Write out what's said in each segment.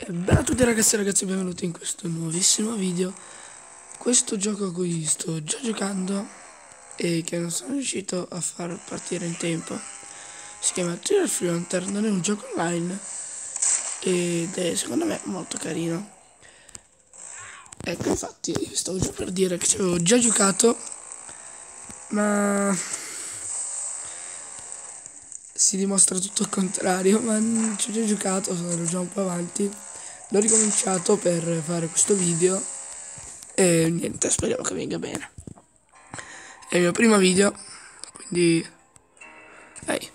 Bella a tutti ragazzi e ragazzi, benvenuti in questo nuovissimo video. Questo gioco a cui sto già giocando e che non sono riuscito a far partire in tempo si chiama Trial Frontier, non è un gioco online ed è secondo me molto carino. Ecco, infatti stavo già per dire che ci avevo già giocato, ma si dimostra tutto il contrario. Ma ci ho già giocato, sono già un po' avanti. L'ho ricominciato per fare questo video e niente, speriamo che venga bene. È il mio primo video, quindi dai.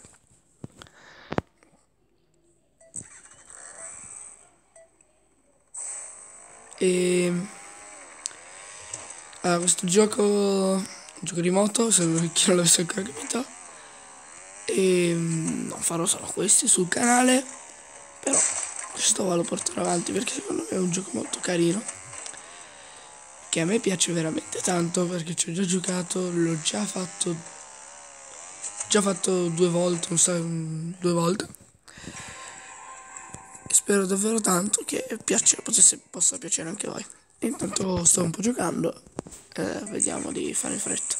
Questo gioco è un gioco di moto, se chi non l'avesse ancora capito, e non farò solo questi sul canale, però questo lo porterò avanti perché secondo me è un gioco molto carino, che a me piace veramente tanto perché ci ho già giocato, l'ho già fatto due volte, due volte, e spero davvero tanto che possa piacere anche a voi. Intanto sto un po' giocando, vediamo di fare in fretta.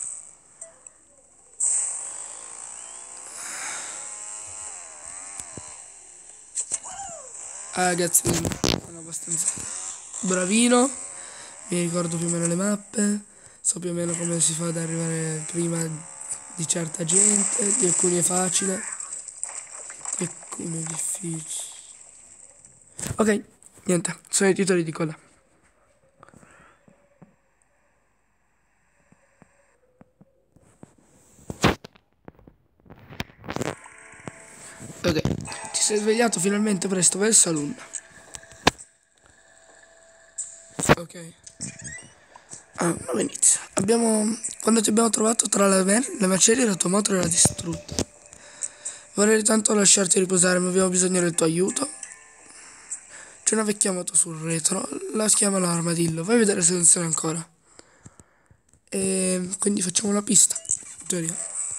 Ragazzi, sono abbastanza bravino, mi ricordo più o meno le mappe, so più o meno come si fa ad arrivare prima di certa gente, di alcuni è facile, di alcuni è difficile. Ok, niente, sono i titoli di coda. Ok, ti sei svegliato finalmente presto, vai al saloon. Ok. Nuovo inizio. Quando ti abbiamo trovato tra le macerie la tua moto era distrutta. Vorrei tanto lasciarti riposare, ma abbiamo bisogno del tuo aiuto. C'è una vecchia moto sul retro, la chiamano Armadillo, vai a vedere se funziona ancora. E quindi facciamo una pista, in teoria.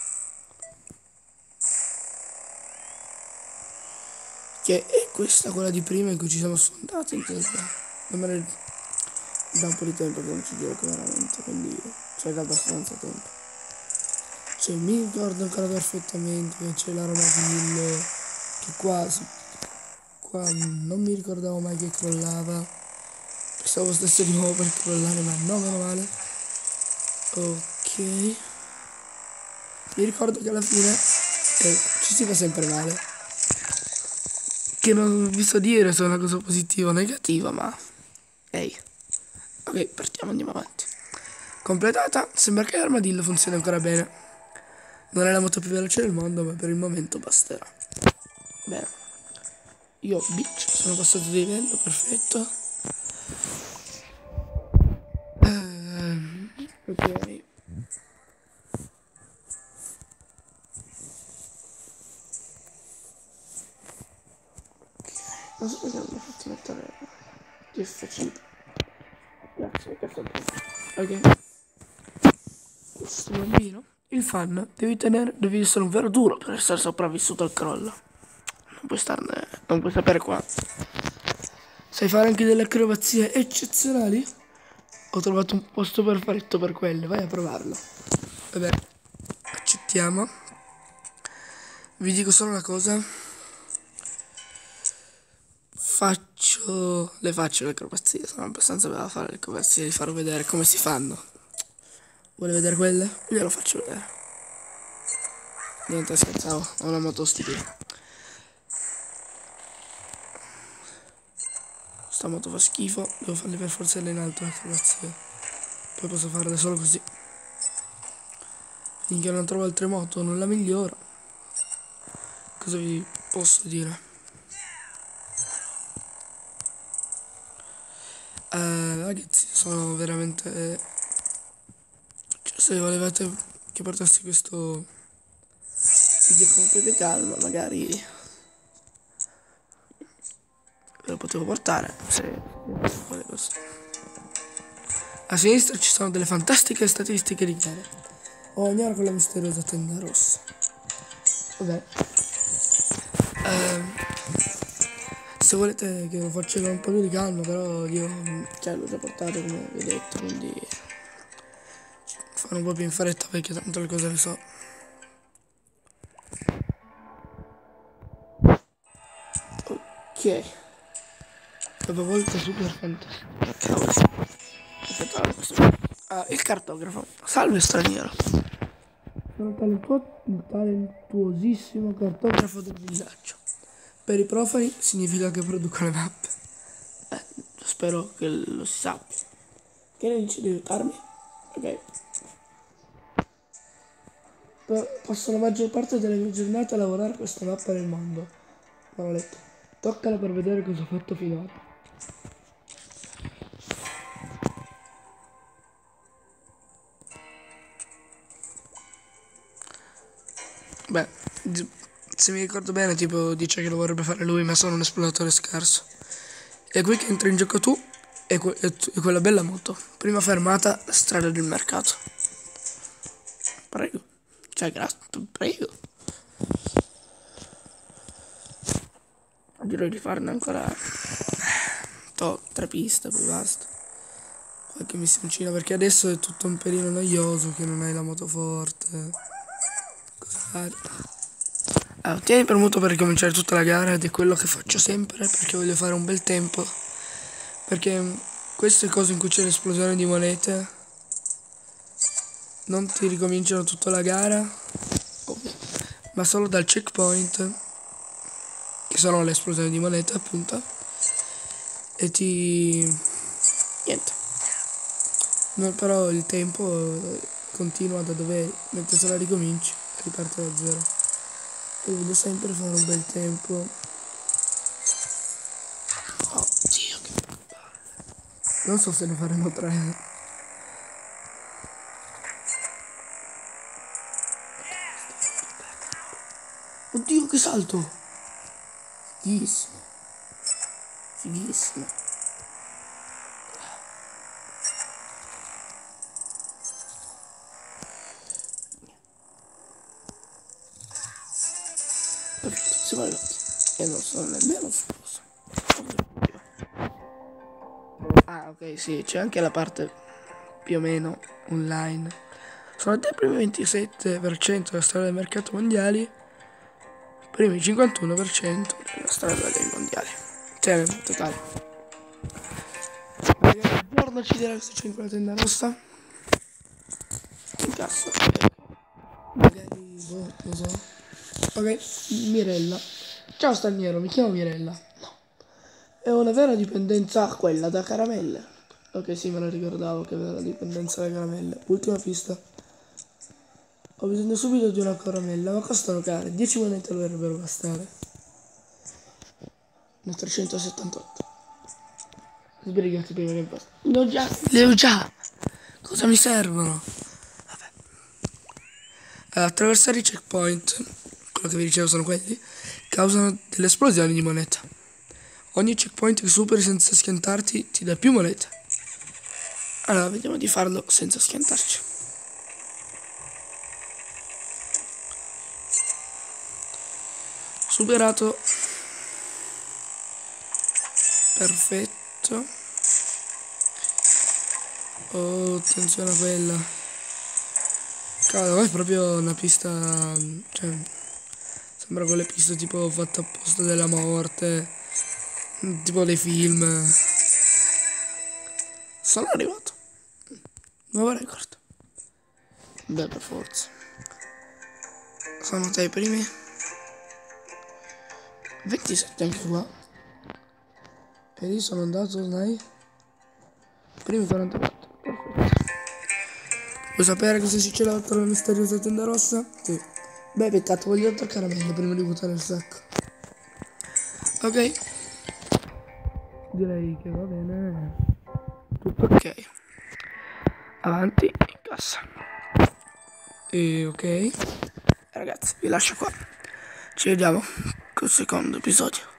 Che è questa, quella di prima in cui ci siamo sfondati in teoria. Non me ne da un po' di tempo che non ci gioco veramente, quindi c'è abbastanza tempo. Cioè mi ricordo ancora perfettamente che c'è l'armadillo, che qua non mi ricordavo mai che crollava. Pensavo stesse di nuovo per crollare, ma no, meno male. Ok. Mi ricordo che alla fine ci si fa sempre male. Che non vi so dire se è una cosa positiva o negativa, ma ehi. Ok, partiamo, andiamo avanti. Completata, sembra che l'armadillo funzioni ancora bene. Non è la moto più veloce del mondo, ma per il momento basterà. Bene. Io, bitch, sono passato di livello, perfetto. Ok. Non so perché non mi ha fatto mettere GFC. Grazie, ok. Questo bambino, il fan, devi essere un vero duro per essere sopravvissuto al crollo. Non puoi sapere qua. Sai fare anche delle acrobazie eccezionali? Ho trovato un posto perfetto per quelle, vai a provarlo. Vabbè, accettiamo. Vi dico solo una cosa. Le faccio le acrobazie, sono abbastanza bravo a fare le acrobazie, vi farò vedere come si fanno. Vuole vedere quelle? Glielo faccio vedere. Niente, scherzavo, ho una moto stupida. Sta moto fa schifo, devo farle per forza in alto le acrobazie. Poi posso farle solo così. Finché non trovo altre moto non la miglioro. Cosa vi posso dire? Ragazzi, sono veramente... Cioè, se volevate che portassi questo video con un po' di calma, magari ve lo potevo portare, se a sinistra ci sono delle fantastiche statistiche di gare. Ignora quella misteriosa tenda rossa. Vabbè. Se volete che lo faccia con un po' più di calma, però io l'ho già portato come vi ho detto, quindi fare un po' più in fretta perché tanto le cose le so. Ok. Dopo volte super fantastico. Cavolo. Aspettare questo. Ah, il cartografo. Salve straniero. Sono il talentuosissimo cartografo del villaggio. Per i profani significa che produco le mappe. Spero che lo si sappia. Che ne dici di aiutarmi? Ok. Passo la maggior parte delle mie giornate a lavorare a questa mappa del mondo. Maledetto. Toccala per vedere cosa ho fatto finora. Beh, se mi ricordo bene, tipo dice che lo vorrebbe fare lui, ma sono un esploratore scarso. È qui che entri in gioco tu e quella bella moto. Prima fermata, strada del mercato. Prego. Cioè, grazie, prego. Direi di farne ancora 3 piste, poi basta. Qualche missioncina, perché adesso è tutto un pelino noioso, che non hai la moto forte. Tieni premuto per ricominciare tutta la gara ed è quello che faccio sempre perché voglio fare un bel tempo. Perché queste cose in cui c'è l'esplosione di monete non ti ricominciano tutta la gara, ma solo dal checkpoint, che sono le esplosioni di monete appunto, e niente. No, però il tempo continua da dove, mentre se la ricominci riparte da zero. E voglio sempre fare un bel tempo. Oddio, che non so se ne faremo 3. Oddio, che salto! Fighissimo. Fighissimo. Perfetto, siamo arrivati. E non sono nemmeno sposo. Ah, ok, sì, c'è anche la parte più o meno online. Sono i primi 27% della storia del mercato mondiali, primi 51% della storia dei mondiali. Cioè, nel totale. Magari un giorno ci dirà se c'è in quella tenda rossa. In cassa. Magari, boh, lo so. Ok, Mirella. Ciao straniero, mi chiamo Mirella. No. È una vera dipendenza quella da caramelle. Ok, sì, me la ricordavo che aveva la dipendenza da caramelle. Ultima pista. Ho bisogno subito di una caramella, ma costano care. 10 monete dovrebbero bastare. Ne ho 378. Sbrigati prima che basta. Le ho già. Cosa mi servono? Vabbè. Attraversare i checkpoint, quello che vi dicevo sono quelli, causano delle esplosioni di moneta. Ogni checkpoint che superi senza schiantarti ti dà più monete. Allora vediamo di farlo senza schiantarci. Superato. Perfetto. Oh, attenzione a quella. Cavolo, è proprio una pista, cioè, sembra quelle piste tipo fatte apposta della morte, tipo dei film. Sono arrivato. Nuovo record. Beh, per forza. Sono tra i primi 27 anche qua. E lì sono andato dai primi 44. Perfetto. Vuoi sapere cosa succede per la misteriosa tenda rossa? Sì. Beh, peccato, voglio attaccare meglio prima di buttare il sacco. Ok. Direi che va bene. Tutto ok. Avanti, in cassa. E ok. Ragazzi, vi lascio qua. Ci vediamo col secondo episodio.